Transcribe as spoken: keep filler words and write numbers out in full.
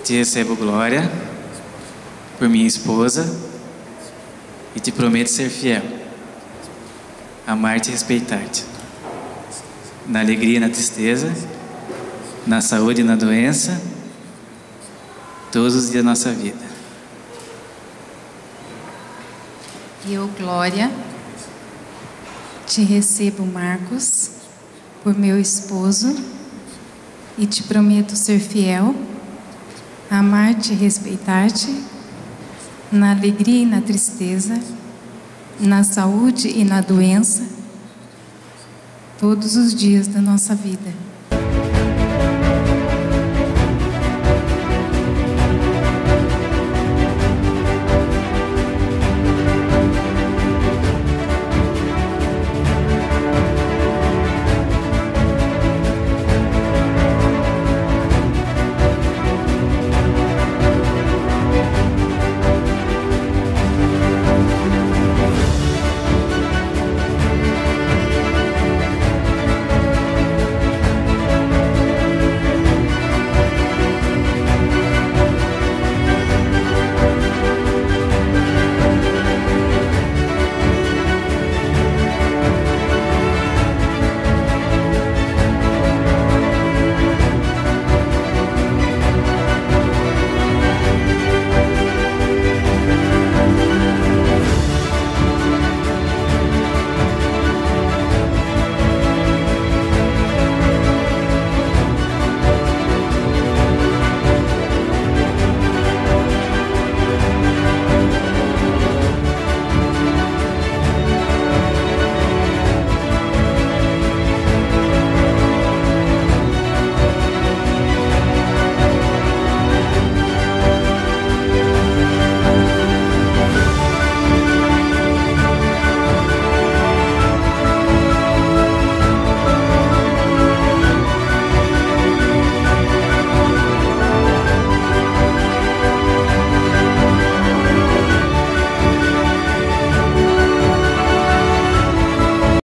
te recebo, Glória, por minha esposa, e te prometo ser fiel, amar-te e respeitar-te, na alegria e na tristeza, na saúde e na doença, todos os dias da nossa vida. Eu, Glória, te recebo, Marcos, por meu esposo, e te prometo ser fiel, amar-te e respeitar-te, na alegria e na tristeza, na saúde e na doença, todos os dias da nossa vida.